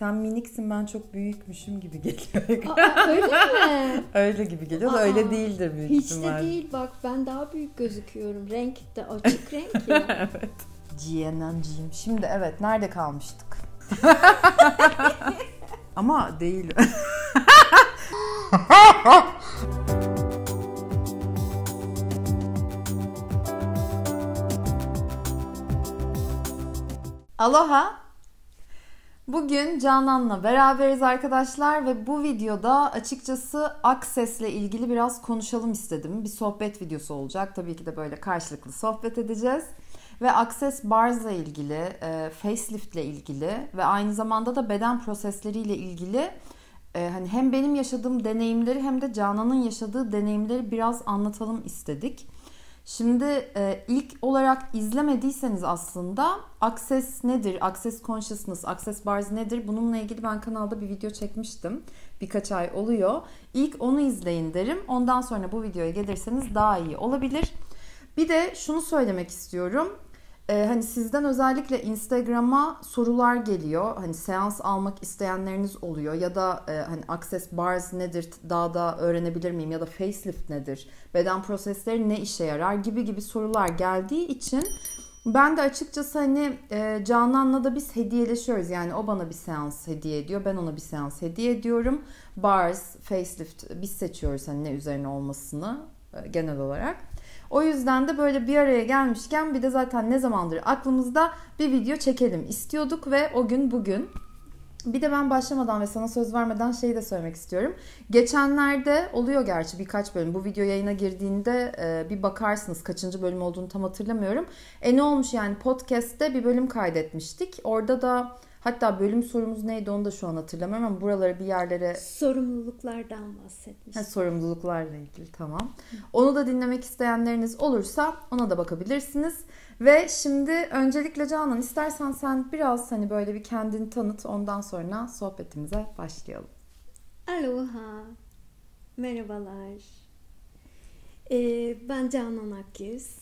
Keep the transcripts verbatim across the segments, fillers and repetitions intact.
Sen miniksin, ben çok büyükmüşüm gibi geliyor. Aa, öyle mi? Öyle gibi geliyor da Aa, öyle değildir büyük hiç ihtimal. Hiç de değil, bak ben daha büyük gözüküyorum. Renk de açık renk ya. Evet. Ciyenancığım. Şimdi evet, nerede kalmıştık? Ama değil. Aloha. Bugün Canan'la beraberiz arkadaşlar ve bu videoda açıkçası Access'le ilgili biraz konuşalım istedim. Bir sohbet videosu olacak. Tabii ki de böyle karşılıklı sohbet edeceğiz. Ve Access Bars'la ilgili, faceliftle ilgili ve aynı zamanda da beden prosesleriyle ilgili hani hem benim yaşadığım deneyimleri hem de Canan'ın yaşadığı deneyimleri biraz anlatalım istedik. Şimdi e, ilk olarak izlemediyseniz aslında Access nedir, Access Consciousness, Access Bars nedir? Bununla ilgili ben kanalda bir video çekmiştim. Birkaç ay oluyor. İlk onu izleyin derim. Ondan sonra bu videoya gelirseniz daha iyi olabilir. Bir de şunu söylemek istiyorum. Ee, hani sizden özellikle Instagram'a sorular geliyor. Hani seans almak isteyenleriniz oluyor ya da e, hani Access Bars nedir, daha da öğrenebilir miyim ya da facelift nedir, beden prosesleri ne işe yarar gibi gibi sorular geldiği için ben de açıkçası hani e, Canan'la da biz hediyeleşiyoruz. Yani o bana bir seans hediye ediyor, ben ona bir seans hediye ediyorum. Bars, facelift biz seçiyoruz hani ne üzerine olmasını e, genel olarak. O yüzden de böyle bir araya gelmişken bir de zaten ne zamandır aklımızda bir video çekelim istiyorduk ve o gün bugün. Bir de ben başlamadan ve sana söz vermeden şeyi de söylemek istiyorum. Geçenlerde oluyor gerçi birkaç bölüm. Bu video yayına girdiğinde e, bir bakarsınız kaçıncı bölüm olduğunu tam hatırlamıyorum. E ne olmuş yani, podcast'te bir bölüm kaydetmiştik. Orada da hatta bölüm sorumuz neydi onu da şu an hatırlamıyorum ama buraları bir yerlere... Sorumluluklardan bahsetmiştim. Ha, sorumluluklarla ilgili, tamam. Onu da dinlemek isteyenleriniz olursa ona da bakabilirsiniz. Ve şimdi öncelikle Canan, istersen sen biraz hani böyle bir kendini tanıt, ondan sonra sohbetimize başlayalım. Aloha, merhabalar. Ee, ben Canan Akyüz.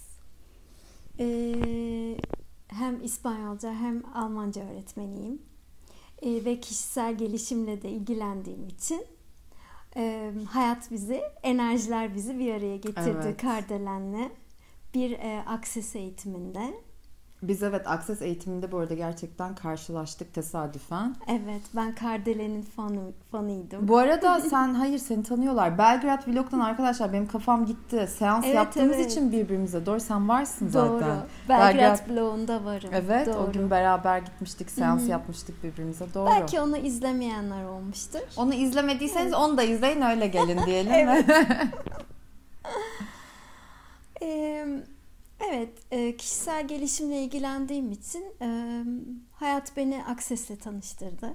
Ee, hem İspanyolca hem Almanca öğretmeniyim. Ee, ve kişisel gelişimle de ilgilendiğim için e, hayat bizi, enerjiler bizi bir araya getirdi. Evet. Kardelen'le bir e, Access eğitiminde. Biz evet Access eğitiminde bu arada gerçekten karşılaştık tesadüfen. Evet, ben Kardelen'in fanı, fanıydım. Bu arada sen, hayır seni tanıyorlar. Belgrad Vlog'dan arkadaşlar benim kafam gitti. Seans evet, yaptığımız evet. için birbirimize. Doğru, sen varsın Doğru. zaten. Doğru. Belgrad Vlog'unda varım. Evet, doğru. O gün beraber gitmiştik. Seans Hı-hı. yapmıştık birbirimize. Doğru. Belki onu izlemeyenler olmuştur. Onu izlemediyseniz onu da izleyin, öyle gelin diyelim. Evet. Eee Evet, kişisel gelişimle ilgilendiğim için hayat beni Access'le tanıştırdı.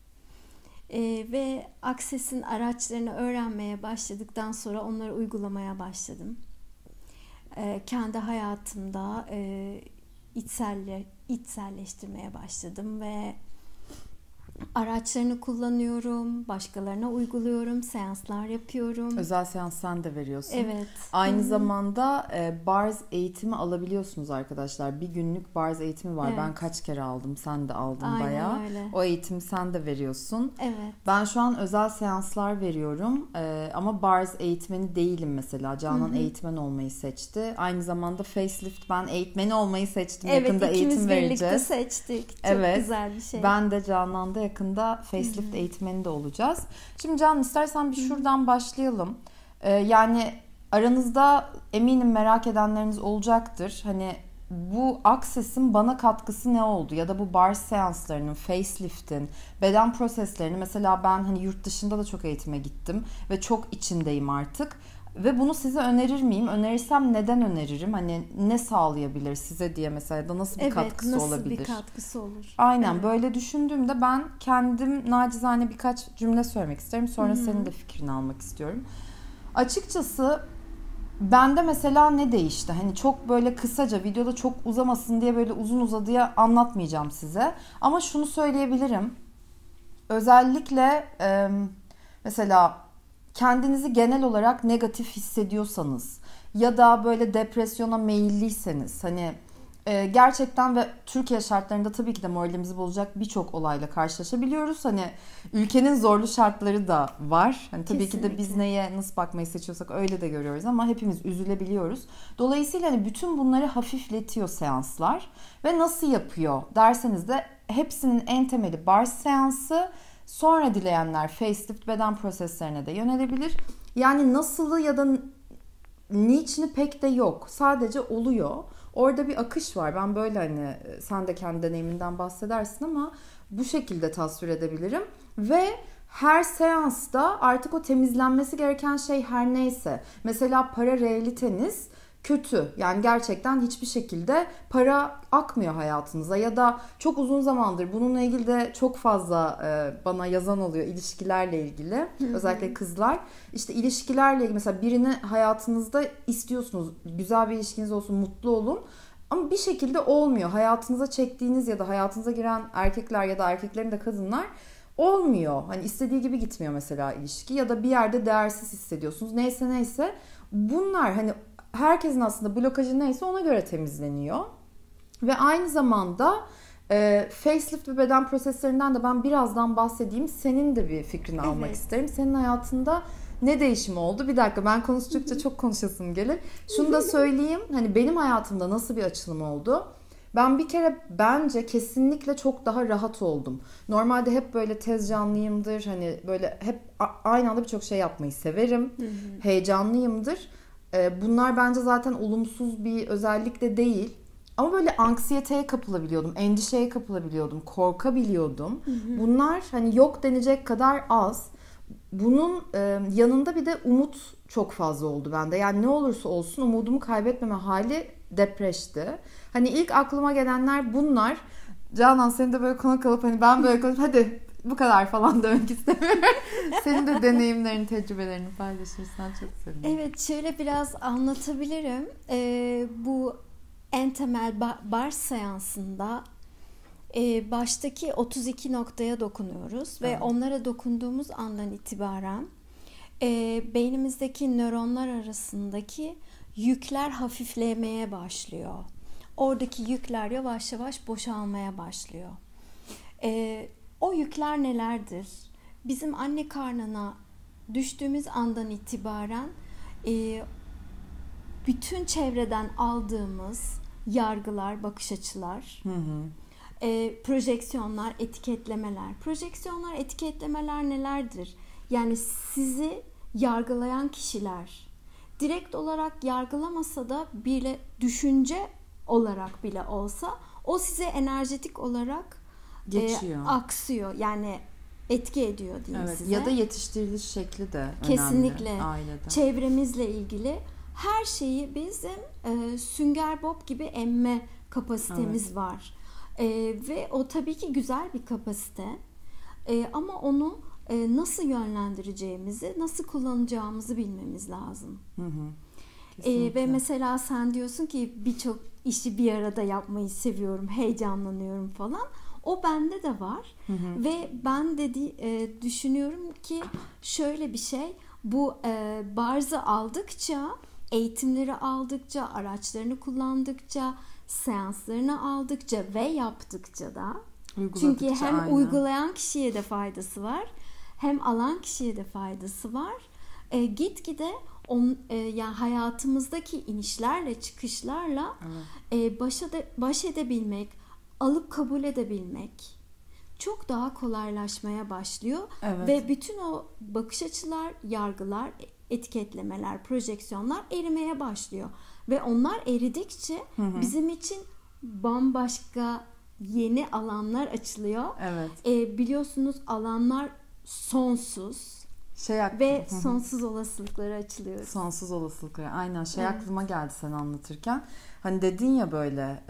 Ve Access'in araçlarını öğrenmeye başladıktan sonra onları uygulamaya başladım. Kendi hayatımda içselle, içselleştirmeye başladım ve araçlarını kullanıyorum, başkalarına uyguluyorum, seanslar yapıyorum. Özel seans sen de veriyorsun. Evet. Aynı Hı-hı. zamanda e, Bars eğitimi alabiliyorsunuz arkadaşlar. Bir günlük Bars eğitimi var. Evet. Ben kaç kere aldım, sen de aldın Aynen bayağı. Öyle. O eğitimi sen de veriyorsun. Evet. Ben şu an özel seanslar veriyorum. E, ama Bars eğitmeni değilim mesela. Canan Hı-hı. eğitmen olmayı seçti. Aynı zamanda facelift ben eğitmeni olmayı seçtim. Evet, yakında eğitim vereceğiz. Evet, ikimiz birlikte seçtik. Çok evet, güzel bir şey. Ben de Canan'da yakında facelift Hı-hı. eğitmeni de olacağız. Şimdi Canan, istersen bir şuradan Hı-hı. başlayalım. Ee, yani aranızda eminim merak edenleriniz olacaktır. Hani bu Access'in bana katkısı ne oldu? Ya da bu Bars seanslarının, faceliftin, beden proseslerini, mesela ben hani yurt dışında da çok eğitime gittim ve çok içindeyim artık. Ve bunu size önerir miyim? Önerirsem neden öneririm? Hani ne sağlayabilir size diye mesela, ya da nasıl bir evet, katkısı nasıl olabilir? Evet, nasıl bir katkısı olur? Aynen, evet. Böyle düşündüğümde ben kendim nacizane birkaç cümle söylemek isterim. Sonra Hı-hı. senin de fikrini almak istiyorum. Açıkçası bende mesela ne değişti? Hani çok böyle kısaca, videoda çok uzamasın diye böyle uzun uzadıya anlatmayacağım size. Ama şunu söyleyebilirim. Özellikle e, mesela kendinizi genel olarak negatif hissediyorsanız ya da böyle depresyona meyilliyseniz, hani Ee, gerçekten ve Türkiye şartlarında tabii ki de moralimizi bozacak birçok olayla karşılaşabiliyoruz. Hani ülkenin zorlu şartları da var. Hani tabii Kesinlikle. ki de biz neye nasıl bakmayı seçiyorsak öyle de görüyoruz ama hepimiz üzülebiliyoruz. Dolayısıyla hani bütün bunları hafifletiyor seanslar. Ve nasıl yapıyor derseniz de hepsinin en temeli bars seansı. Sonra dileyenler facelift beden proseslerine de yönelebilir. Yani nasılı ya da niçini pek de yok. Sadece oluyor. Orada bir akış var. Ben böyle hani sen de kendi deneyiminden bahsedersin ama bu şekilde tasvir edebilirim. Ve her seansta artık o temizlenmesi gereken şey her neyse. Mesela para realiteniz kötü. Yani gerçekten hiçbir şekilde para akmıyor hayatınıza ya da çok uzun zamandır bununla ilgili de çok fazla e, bana yazan oluyor ilişkilerle ilgili. Hı hı. Özellikle kızlar. İşte ilişkilerle ilgili mesela birini hayatınızda istiyorsunuz. Güzel bir ilişkiniz olsun, mutlu olun. Ama bir şekilde olmuyor. Hayatınıza çektiğiniz ya da hayatınıza giren erkekler ya da erkeklerin de kadınlar olmuyor. Hani istediği gibi gitmiyor mesela ilişki ya da bir yerde değersiz hissediyorsunuz. Neyse neyse. Bunlar hani herkesin aslında blokajı neyse ona göre temizleniyor. Ve aynı zamanda e, facelift ve beden proseslerinden de ben birazdan bahsedeyim. Senin de bir fikrini evet. almak isterim. Senin hayatında ne değişim oldu? Bir dakika ben konuştukça çok konuşasım gelir. Şunu da söyleyeyim. Hani benim hayatımda nasıl bir açılım oldu? Ben bir kere bence kesinlikle çok daha rahat oldum. Normalde hep böyle tez canlıyımdır. Hani böyle hep aynı anda birçok şey yapmayı severim. Heyecanlıyımdır. Bunlar bence zaten olumsuz bir özellik de değil. Ama böyle anksiyeteye kapılabiliyordum, endişeye kapılabiliyordum, korkabiliyordum. Hı hı. Bunlar hani yok denecek kadar az. Bunun yanında bir de umut çok fazla oldu bende. Yani ne olursa olsun umudumu kaybetmeme hali depreşti. Hani ilk aklıma gelenler bunlar. Canan seni de böyle konuk alıp hani ben böyle konuşup hadi bu kadar falan demek istemiyorum. Senin de deneyimlerini, tecrübelerini paylaşırsan çok sevinirim. Evet, şöyle biraz anlatabilirim. Ee, bu en temel bar seansında e, baştaki otuz iki noktaya dokunuyoruz ve evet. onlara dokunduğumuz andan itibaren e, beynimizdeki nöronlar arasındaki yükler hafiflemeye başlıyor. Oradaki yükler yavaş yavaş boşalmaya başlıyor. E, o yükler nelerdir? Bizim anne karnına düştüğümüz andan itibaren e, bütün çevreden aldığımız yargılar, bakış açılar, hı hı. E, projeksiyonlar, etiketlemeler. Projeksiyonlar, etiketlemeler nelerdir? Yani sizi yargılayan kişiler direkt olarak yargılamasa da bile düşünce olarak bile olsa o size enerjetik olarak geçiyor. E, aksıyor. Yani etki ediyor diyeyim evet, size. Ya da yetiştiriliş şekli de önemli. Kesinlikle. Ailede. Çevremizle ilgili her şeyi bizim e, sünger bob gibi emme kapasitemiz evet. var. E, ve o tabii ki güzel bir kapasite. E, ama onu e, nasıl yönlendireceğimizi, nasıl kullanacağımızı bilmemiz lazım. Hı hı. E, ve mesela sen diyorsun ki birçok işi bir arada yapmayı seviyorum, heyecanlanıyorum falan. O bende de var. Hı hı. Ve ben de e, düşünüyorum ki şöyle bir şey, bu e, barzı aldıkça, eğitimleri aldıkça, araçlarını kullandıkça, seanslarını aldıkça ve yaptıkça da, çünkü hem aynen. uygulayan kişiye de faydası var, hem alan kişiye de faydası var. E, gitgide on, e, yani hayatımızdaki inişlerle, çıkışlarla evet. e, baş, ede, baş edebilmek, alıp kabul edebilmek çok daha kolaylaşmaya başlıyor. Evet. Ve bütün o bakış açılar, yargılar, etiketlemeler, projeksiyonlar erimeye başlıyor. Ve onlar eridikçe hı hı. bizim için bambaşka yeni alanlar açılıyor. Evet. E, biliyorsunuz alanlar sonsuz. Şey ve hı hı. sonsuz olasılıkları açılıyor. Sonsuz olasılıkları. Aynen. Şey evet. aklıma geldi sen anlatırken. Hani dedin ya böyle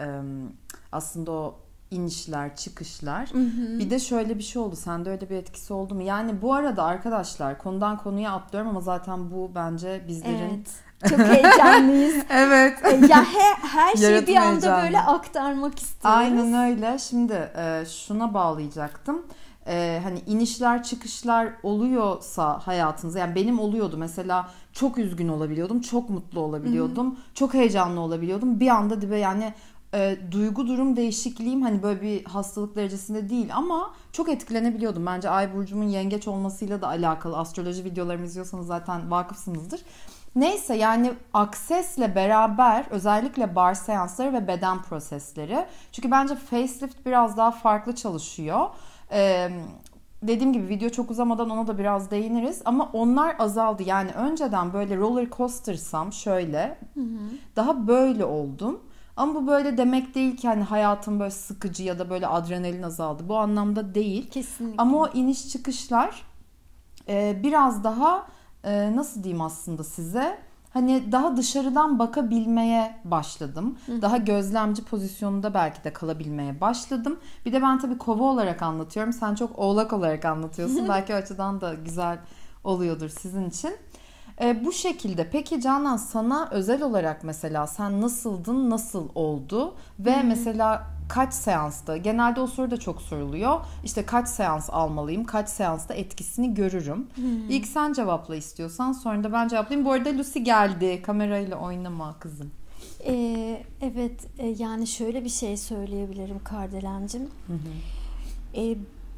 aslında o inişler, çıkışlar. Hı hı. Bir de şöyle bir şey oldu. Sende öyle bir etkisi oldu mu? Yani bu arada arkadaşlar konudan konuya atlıyorum ama zaten bu bence bizlerin... Evet. Çok heyecanlıyız. Evet. Ya he, her şeyi bir anda heyecanlı. Böyle aktarmak istiyoruz. Aynen öyle. Şimdi e, şuna bağlayacaktım. E, hani inişler, çıkışlar oluyorsa hayatınızda, yani benim oluyordu mesela, çok üzgün olabiliyordum, çok mutlu olabiliyordum, hı-hı. çok heyecanlı olabiliyordum. Bir anda dibe yani e, duygu durum değişikliğim hani böyle bir hastalık derecesinde değil ama çok etkilenebiliyordum. Bence ay burcumun yengeç olmasıyla da alakalı. Astroloji videolarımı izliyorsanız zaten vakıfsınızdır. Neyse yani Access'le beraber özellikle bar seansları ve beden prosesleri. Çünkü bence facelift biraz daha farklı çalışıyor. Ee, dediğim gibi video çok uzamadan ona da biraz değiniriz. Ama onlar azaldı. Yani önceden böyle roller coaster'sam şöyle hı hı. daha böyle oldum. Ama bu böyle demek değil ki hani hayatım böyle sıkıcı ya da böyle adrenalin azaldı. Bu anlamda değil. Kesinlikle. Ama o iniş çıkışlar e, biraz daha e, nasıl diyeyim aslında size... Hani daha dışarıdan bakabilmeye başladım. Hı. Daha gözlemci pozisyonunda belki de kalabilmeye başladım. Bir de ben tabii kova olarak anlatıyorum. Sen çok oğlak olarak anlatıyorsun. Belki o açıdan da güzel oluyordur sizin için. E, bu şekilde. Peki Canan sana özel olarak mesela sen nasıldın, nasıl oldu? Ve Hı. mesela kaç seansta? Genelde o soru da çok soruluyor. İşte kaç seans almalıyım? Kaç seansta etkisini görürüm? Hmm. İlk sen cevapla istiyorsan sonra da ben cevaplayayım. Bu arada Lucy geldi. Kamerayla oynama kızım. Ee, evet e, yani şöyle bir şey söyleyebilirim Kardelencim. Hı hı. Ee,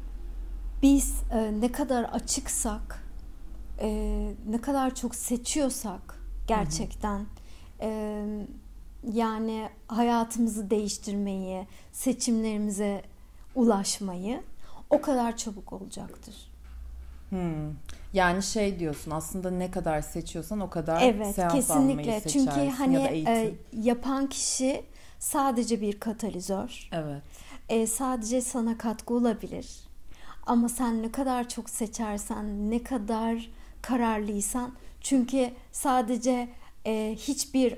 biz e, ne kadar açıksak, e, ne kadar çok seçiyorsak gerçekten... Hı hı. E, Yani hayatımızı değiştirmeyi, seçimlerimize ulaşmayı o kadar çabuk olacaktır. Hmm. Yani şey diyorsun aslında ne kadar seçiyorsan o kadar evet, seans kesinlikle. almayı seçersin. Çünkü hani ya da eğitim. E, yapan kişi sadece bir katalizör. Evet. E, sadece sana katkı olabilir. Ama sen ne kadar çok seçersen, ne kadar kararlıysan, çünkü sadece e, hiçbir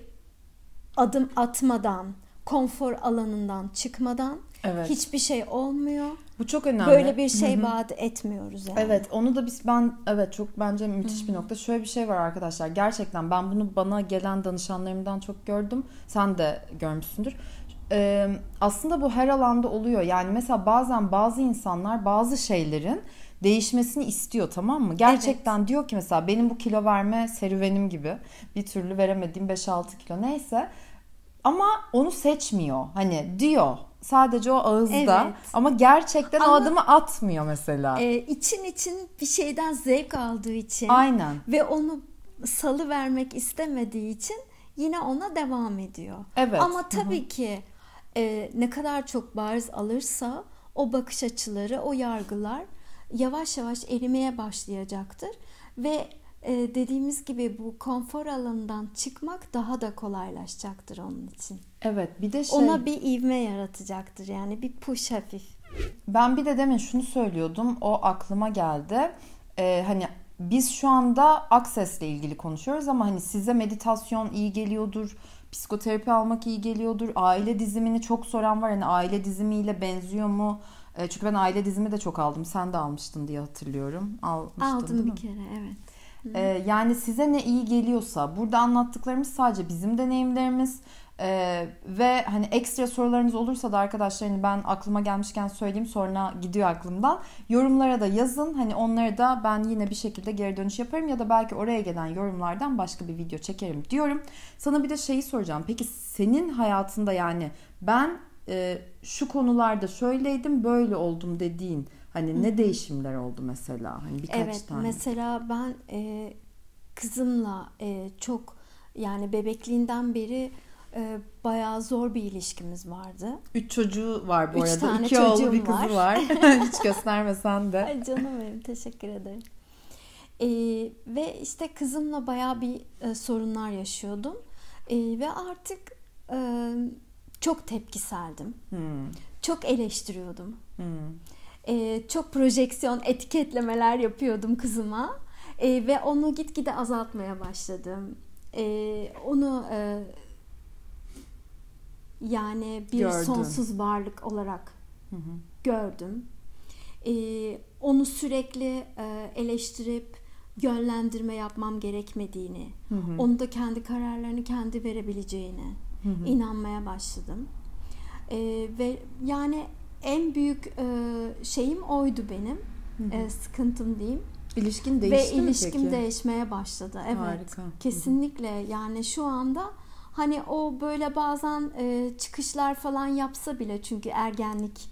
adım atmadan, konfor alanından çıkmadan evet. hiçbir şey olmuyor. Bu çok önemli. Böyle bir şey vaat etmiyoruz yani. Evet, onu da biz ben evet çok bence müthiş Hı-hı. bir nokta. Şöyle bir şey var arkadaşlar. Gerçekten ben bunu bana gelen danışanlarımdan çok gördüm. Sen de görmüşsündür. Ee, aslında bu her alanda oluyor. Yani mesela bazen bazı insanlar bazı şeylerin değişmesini istiyor, tamam mı? Gerçekten evet. diyor ki mesela benim bu kilo verme serüvenim gibi bir türlü veremediğim beş altı kilo neyse. Ama onu seçmiyor. Hani diyor. Sadece o ağızda. Evet. Ama gerçekten ama, o adımı atmıyor mesela. E, için için bir şeyden zevk aldığı için. Aynen. Ve onu salı vermek istemediği için yine ona devam ediyor. Evet. Ama tabii Hı-hı. ki e, ne kadar çok bariz alırsa o bakış açıları, o yargılar yavaş yavaş erimeye başlayacaktır. Ve Ee, dediğimiz gibi bu konfor alanından çıkmak daha da kolaylaşacaktır onun için. Evet, bir de şey... Ona bir ivme yaratacaktır yani bir push hafif. Ben bir de demin şunu söylüyordum, o aklıma geldi. Ee, hani biz şu anda Access'le ilgili konuşuyoruz ama hani size meditasyon iyi geliyordur, psikoterapi almak iyi geliyordur. Aile dizimini çok soran var, hani aile dizimiyle benziyor mu? Ee, çünkü ben aile dizimi de çok aldım, sen de almıştın diye hatırlıyorum. Almıştın, Aldım bir kere, evet. Ee, yani size ne iyi geliyorsa, burada anlattıklarımız sadece bizim deneyimlerimiz ee, ve hani ekstra sorularınız olursa da arkadaşlar hani ben aklıma gelmişken söyleyeyim, sonra gidiyor aklımdan. Yorumlara da yazın, hani onları da ben yine bir şekilde geri dönüş yaparım ya da belki oraya gelen yorumlardan başka bir video çekerim diyorum. Sana bir de şeyi soracağım, peki senin hayatında yani ben e, şu konularda şöyleydim böyle oldum dediğin hani ne değişimler oldu mesela? Hani birkaç evet, tane. Mesela ben e, kızımla e, çok yani bebekliğinden beri e, bayağı zor bir ilişkimiz vardı. Üç çocuğu var bu Üç arada. Tane İki oğlu bir var. kızı var. Hiç göstermesen de. Ay canım benim, teşekkür ederim. E, ve işte kızımla bayağı bir e, sorunlar yaşıyordum. E, ve artık e, çok tepkiseldim. Hmm. Çok eleştiriyordum. Hmm. Ee, çok projeksiyon, etiketlemeler yapıyordum kızıma ee, ve onu gitgide azaltmaya başladım. Ee, onu e, yani bir Gördüm. sonsuz varlık olarak hı hı. gördüm. Ee, onu sürekli e, eleştirip yönlendirme yapmam gerekmediğini, hı hı. onu da kendi kararlarını kendi verebileceğine hı hı. inanmaya başladım. Ee, ve yani en büyük e, şeyim oydu benim. E, sıkıntım diyeyim. İlişkin değişti Ve mi ilişkim peki? değişmeye başladı. Evet. Harika. Kesinlikle. Yani şu anda Hani o böyle bazen e, çıkışlar falan yapsa bile, çünkü ergenlik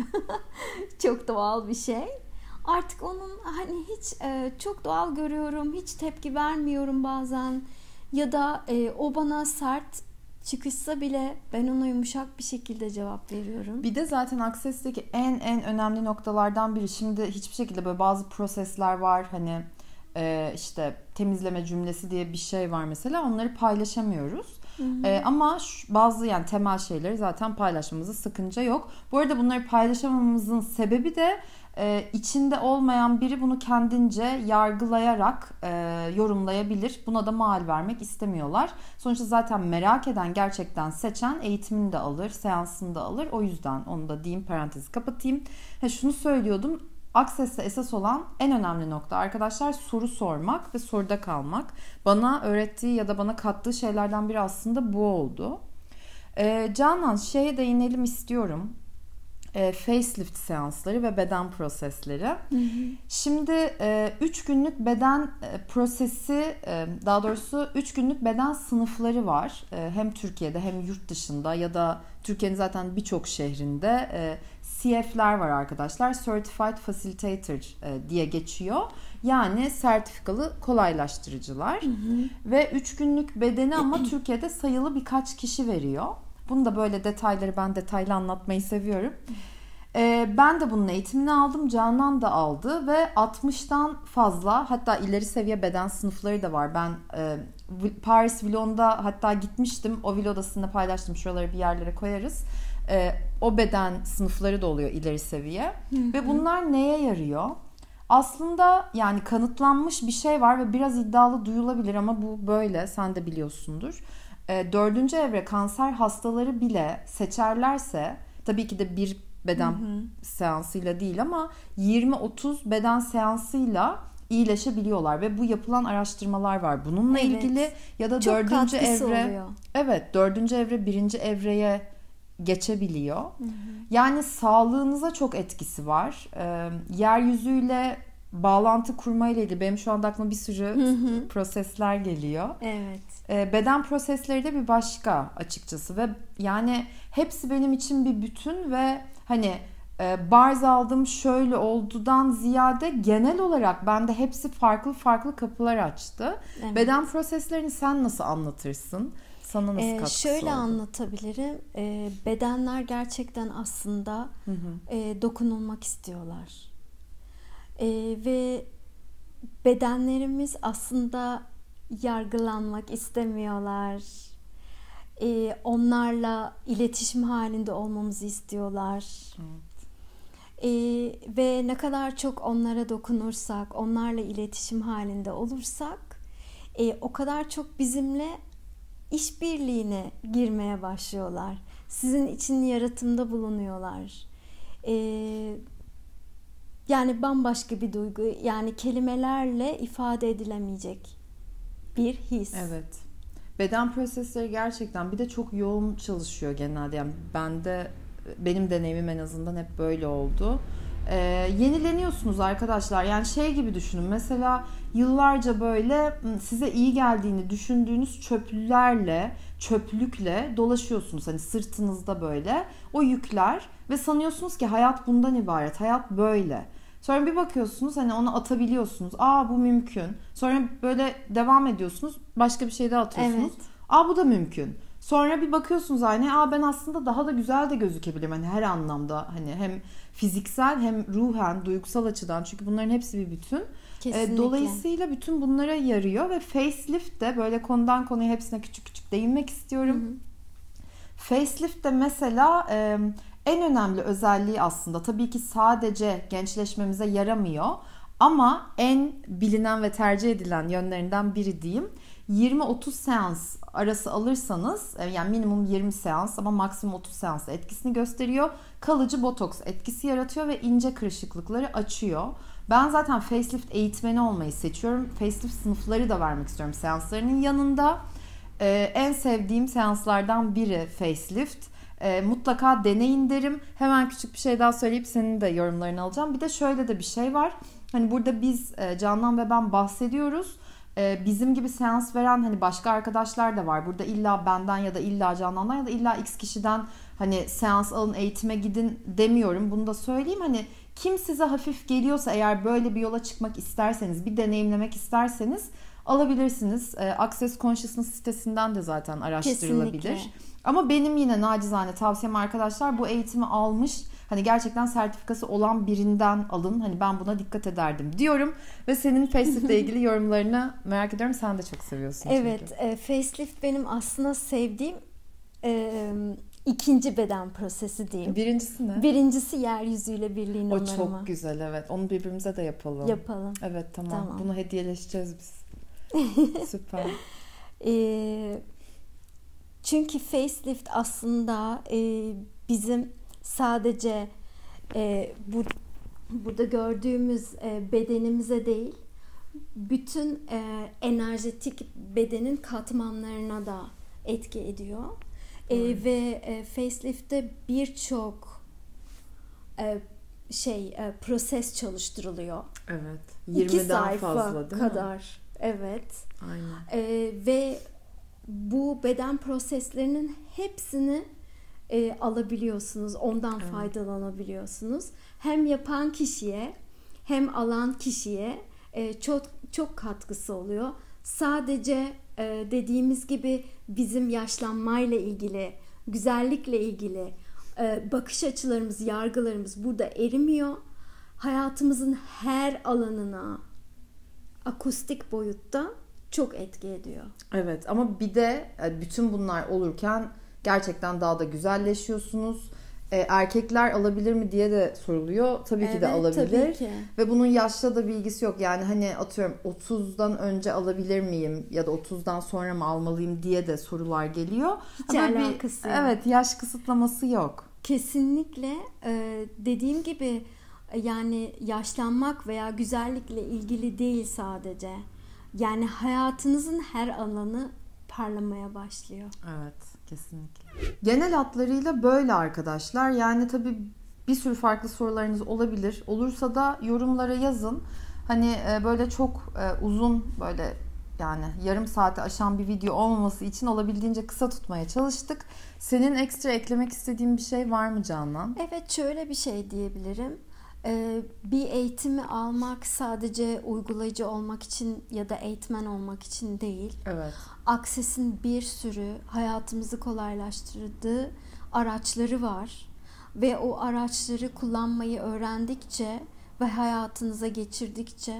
çok doğal bir şey. Artık onun hani hiç e, çok doğal görüyorum, hiç tepki vermiyorum bazen. Ya da e, o bana sert çıkışsa bile ben ona yumuşak bir şekilde cevap veriyorum. Bir de zaten Access'teki en en önemli noktalardan biri, şimdi hiçbir şekilde böyle bazı prosesler var, hani e, işte temizleme cümlesi diye bir şey var mesela, onları paylaşamıyoruz. E, ama şu, bazı yani temel şeyleri zaten paylaşmamızda sakınca yok. Bu arada bunları paylaşamamızın sebebi de e, içinde olmayan biri bunu kendince yargılayarak e, yorumlayabilir. Buna da mal vermek istemiyorlar. Sonuçta zaten merak eden, gerçekten seçen eğitimini de alır, seansını da alır. O yüzden onu da diyeyim, parantezi kapatayım. Ha, şunu söylüyordum. Access'te esas olan en önemli nokta arkadaşlar soru sormak ve soruda kalmak. Bana öğrettiği ya da bana kattığı şeylerden biri aslında bu oldu. Ee, Canan, şeye değinelim istiyorum. Ee, facelift seansları ve beden prosesleri. Hı hı. Şimdi üç e, günlük beden e, prosesi, e, daha doğrusu üç günlük beden sınıfları var. E, hem Türkiye'de hem yurt dışında ya da Türkiye'nin zaten birçok şehrinde e, C F'ler var arkadaşlar. Certified Facilitator e, diye geçiyor. Yani sertifikalı kolaylaştırıcılar. Hı hı. Ve üç günlük bedeni ama Türkiye'de sayılı birkaç kişi veriyor. Bunu da böyle detayları, ben detaylı anlatmayı seviyorum. Ee, ben de bunun eğitimini aldım. Canan da aldı ve altmıştan fazla, hatta ileri seviye beden sınıfları da var. Ben e, Paris Vlog'da hatta gitmiştim. O vlog odasında paylaştım. Şuraları bir yerlere koyarız. E, o beden sınıfları da oluyor ileri seviye. Hı hı. Ve bunlar neye yarıyor? Aslında yani kanıtlanmış bir şey var ve biraz iddialı duyulabilir ama bu böyle, sen de biliyorsundur. E, dördüncü evre kanser hastaları bile seçerlerse, tabii ki de bir beden hı hı. seansıyla değil ama yirmi otuz beden seansıyla iyileşebiliyorlar ve bu yapılan araştırmalar var bununla evet. ilgili. Ya da çok dördüncü evre oluyor. Evet, dördüncü evre birinci evreye geçebiliyor. Hı hı. Yani sağlığınıza çok etkisi var. E, yeryüzüyle bağlantı kurmayla ilgili benim şu anda aklıma bir sürü hı hı. prosesler geliyor. Evet. E, beden prosesleri de bir başka açıkçası ve yani hepsi benim için bir bütün ve hani e, bars aldım şöyle oldudan ziyade genel olarak bende hepsi farklı farklı kapılar açtı. Evet. Beden proseslerini sen nasıl anlatırsın? Sana nasıl katkısı ee, şöyle oldu? anlatabilirim. Ee, bedenler gerçekten aslında hı hı. E, dokunulmak istiyorlar. E, ve bedenlerimiz aslında yargılanmak istemiyorlar. E, onlarla iletişim halinde olmamızı istiyorlar. Evet. E, ve ne kadar çok onlara dokunursak, onlarla iletişim halinde olursak, e, o kadar çok bizimle işbirliğine girmeye başlıyorlar. Sizin için yaratımda bulunuyorlar. Ee, yani bambaşka bir duygu. Yani kelimelerle ifade edilemeyecek bir his. Evet. Beden prosesleri gerçekten bir de çok yoğun çalışıyor genelde. Yani bende, benim deneyimim en azından hep böyle oldu. Ee, yenileniyorsunuz arkadaşlar. Yani şey gibi düşünün. Mesela yıllarca böyle size iyi geldiğini düşündüğünüz çöplerle, çöplükle dolaşıyorsunuz. Hani sırtınızda böyle o yükler ve sanıyorsunuz ki hayat bundan ibaret. Hayat böyle. Sonra bir bakıyorsunuz hani onu atabiliyorsunuz. Aa, bu mümkün. Sonra böyle devam ediyorsunuz. Başka bir şey daha atıyorsunuz. Evet. Aa, bu da mümkün. Sonra bir bakıyorsunuz aynaya. Aa, ben aslında daha da güzel de gözükebilirim. Hani her anlamda, hani hem fiziksel hem ruhen, duygusal açıdan. Çünkü bunların hepsi bir bütün. Kesinlikle. Dolayısıyla bütün bunlara yarıyor ve facelift de böyle konudan konuya hepsine küçük küçük değinmek istiyorum. Hı hı. Facelift de mesela e, en önemli özelliği aslında tabii ki sadece gençleşmemize yaramıyor ama en bilinen ve tercih edilen yönlerinden biri diyeyim. yirmi otuz seans arası alırsanız, yani minimum yirmi seans ama maksimum otuz seans etkisini gösteriyor. Kalıcı botoks etkisi yaratıyor ve ince kırışıklıkları açıyor. Ben zaten facelift eğitmeni olmayı seçiyorum. Facelift sınıfları da vermek istiyorum seanslarının yanında. Ee, en sevdiğim seanslardan biri facelift. Ee, mutlaka deneyin derim. Hemen küçük bir şey daha söyleyip senin de yorumlarını alacağım. Bir de şöyle de bir şey var. Hani burada biz Canan ve ben bahsediyoruz. Ee, bizim gibi seans veren hani başka arkadaşlar da var. Burada illa benden ya da illa Canan'dan ya da illa X kişiden hani seans alın, eğitime gidin demiyorum. Bunu da söyleyeyim. Hani kim size hafif geliyorsa, eğer böyle bir yola çıkmak isterseniz, bir deneyimlemek isterseniz alabilirsiniz. E, Access Consciousness sitesinden de zaten araştırılabilir. Kesinlikle. Ama benim yine nacizane tavsiyem arkadaşlar, bu eğitimi almış, hani gerçekten sertifikası olan birinden alın. Hani ben buna dikkat ederdim diyorum. Ve senin facelift ile ilgili yorumlarını merak ediyorum. Sen de çok seviyorsun çünkü. Evet, e, facelift benim aslında sevdiğim e, ikinci beden prosesi diyeyim. Birincisi ne? Birincisi yeryüzüyle birliğin o onarımı. O çok güzel, evet. Onu birbirimize de yapalım. Yapalım. Evet, tamam. tamam. Bunu hediyeleşeceğiz biz. Süper. e, çünkü facelift aslında e, bizim sadece e, bu burada gördüğümüz e, bedenimize değil, bütün e, enerjetik bedenin katmanlarına da etki ediyor. E, ve e, facelift'te birçok e, şey e, proses çalıştırılıyor. Evet. yirmiden fazla değil kadar. mi? Evet. Aynen. E, ve bu beden proseslerinin hepsini e, alabiliyorsunuz. Ondan evet. faydalanabiliyorsunuz. Hem yapan kişiye hem alan kişiye e, çok çok katkısı oluyor. Sadece e, dediğimiz gibi bizim yaşlanmayla ilgili, güzellikle ilgili e, bakış açılarımız, yargılarımız burada erimiyor. Hayatımızın her alanına akustik boyutta çok etki ediyor. Evet, ama bir de bütün bunlar olurken gerçekten daha da güzelleşiyorsunuz. E, erkekler alabilir mi diye de soruluyor. Tabii evet, ki de alabilir. Tabii ki. Ve bunun yaşla da bilgisi yok. Yani hani atıyorum otuzdan önce alabilir miyim ya da otuzdan sonra mı almalıyım diye de sorular geliyor. Hiç ama alakası bir, yok. Evet, yaş kısıtlaması yok. Kesinlikle e, dediğim gibi yani yaşlanmak veya güzellikle ilgili değil sadece. Yani hayatınızın her alanı parlamaya başlıyor. Evet, kesinlikle. Genel hatlarıyla böyle arkadaşlar. Yani tabii bir sürü farklı sorularınız olabilir. Olursa da yorumlara yazın. Hani böyle çok uzun, böyle yani yarım saati aşan bir video olmaması için olabildiğince kısa tutmaya çalıştık. Senin ekstra eklemek istediğin bir şey var mı Canan? Evet, şöyle bir şey diyebilirim. Bir eğitimi almak sadece uygulayıcı olmak için ya da eğitmen olmak için değil. Evet. Access'in bir sürü hayatımızı kolaylaştırdığı araçları var. Ve o araçları kullanmayı öğrendikçe ve hayatınıza geçirdikçe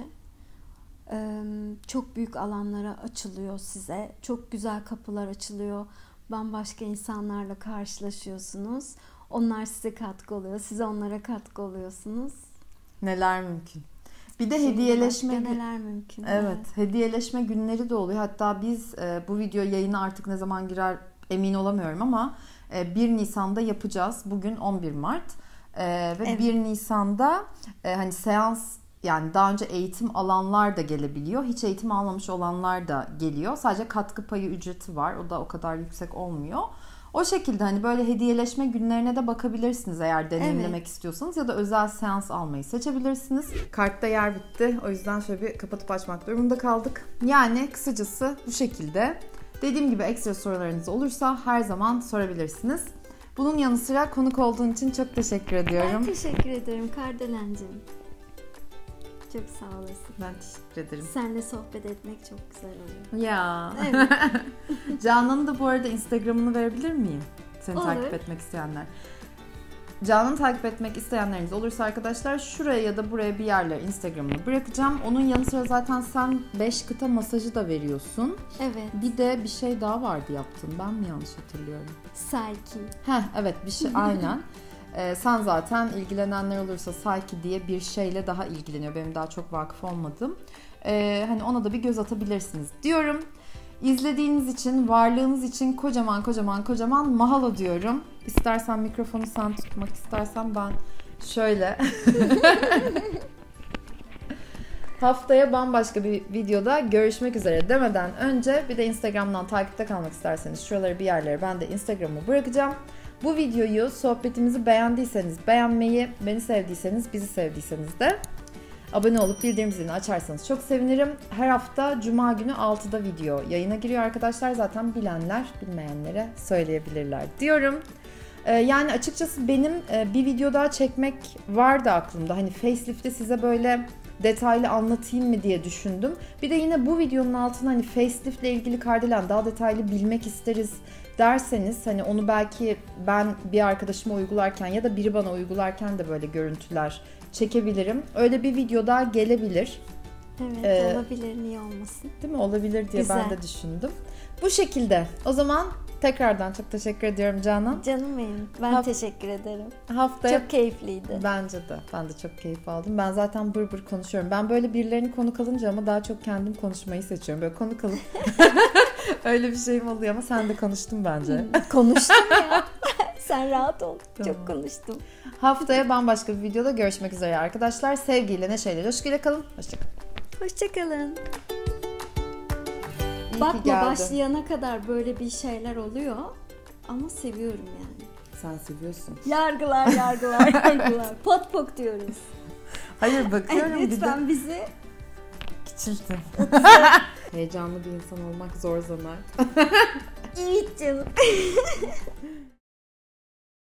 çok büyük alanlara açılıyor size. Çok güzel kapılar açılıyor. Bambaşka insanlarla karşılaşıyorsunuz. Onlar size katkı oluyor. Siz onlara katkı oluyorsunuz. Neler mümkün. Bir de Şimdi hediyeleşme neler mümkün. Evet, evet, hediyeleşme günleri de oluyor. Hatta biz e, bu video yayına artık ne zaman girer emin olamıyorum ama e, bir Nisan'da yapacağız. Bugün on bir Mart. E, ve evet. bir Nisan'da e, hani seans, yani daha önce eğitim alanlar da gelebiliyor. Hiç eğitim almamış olanlar da geliyor. Sadece katkı payı ücreti var. O da o kadar yüksek olmuyor. O şekilde hani böyle hediyeleşme günlerine de bakabilirsiniz eğer deneyimlemek evet. istiyorsanız, ya da özel seans almayı seçebilirsiniz. Kartta yer bitti. O yüzden şöyle bir kapatıp açmak durumunda kaldık. Yani kısacası bu şekilde. Dediğim gibi ekstra sorularınız olursa her zaman sorabilirsiniz. Bunun yanı sıra konuk olduğun için çok teşekkür ediyorum. Ben teşekkür ederim Kardelencim. Çok sağ olasın. Ben teşekkür ederim. Seninle sohbet etmek çok güzel oluyor. Ya. Evet. Canan'ın da bu arada Instagram'ını verebilir miyim? Seni Olur. takip etmek isteyenler. Canan'ı takip etmek isteyenleriniz olursa arkadaşlar şuraya ya da buraya bir yerlere Instagram'ını bırakacağım. Onun yanı sıra zaten sen beş kıta masajı da veriyorsun. Evet. Bir de bir şey daha vardı yaptın. Ben mi yanlış hatırlıyorum? Psyche. Heh, evet bir şey aynen. Ee, sen zaten ilgilenenler olursa Psyche diye bir şeyle daha ilgileniyor. Benim daha çok vakıf olmadım. Ee, hani ona da bir göz atabilirsiniz diyorum. İzlediğiniz için, varlığınız için kocaman kocaman kocaman mahalo diyorum. İstersen mikrofonu sen tutmak, istersen ben şöyle. Haftaya bambaşka bir videoda görüşmek üzere demeden önce bir de Instagram'dan takipte kalmak isterseniz şuraları bir yerlere ben de Instagram'ı bırakacağım. Bu videoyu, sohbetimizi beğendiyseniz beğenmeyi, beni sevdiyseniz, bizi sevdiyseniz de Abone olup bildirim zilini açarsanız çok sevinirim. Her hafta Cuma günü altıda video yayına giriyor arkadaşlar. Zaten bilenler bilmeyenlere söyleyebilirler diyorum. Yani açıkçası benim bir video daha çekmek vardı aklımda. Hani facelift'i size böyle detaylı anlatayım mı diye düşündüm. Bir de yine bu videonun altına hani facelift ile ilgili Kardelen daha detaylı bilmek isteriz derseniz hani onu belki ben bir arkadaşıma uygularken ya da biri bana uygularken de böyle görüntüler çekebilirim. Öyle bir video daha gelebilir. Evet, ee, olabilir, niye olmasın? Değil mi? Olabilir diye Güzel. Ben de düşündüm. Bu şekilde. O zaman tekrardan çok teşekkür ediyorum Canan. Canım benim. Ben Haft- teşekkür ederim. Haftaya çok keyifliydi. Bence de. Ben de çok keyif aldım. Ben zaten bır bır konuşuyorum. Ben böyle birilerini konuk alınca ama daha çok kendim konuşmayı seçiyorum. Böyle konuk alıp öyle bir şeyim oluyor ama sen de konuştun bence. Konuştum ya. Sen rahat ol. Tamam. Çok konuştum. Haftaya bambaşka bir videoda görüşmek üzere arkadaşlar. Sevgiyle, neşeyle, coşkuyla kalın. Hoşçakalın. Hoşçakalın. Bakma başlayana kadar böyle bir şeyler oluyor ama seviyorum yani. Sen seviyorsun. Yargılar yargılar yargılar. Pot pok diyoruz. Hayır bakıyorum bir de. Lütfen bizi küçültün. Heyecanlı bir insan olmak zor zaman. Evet canım.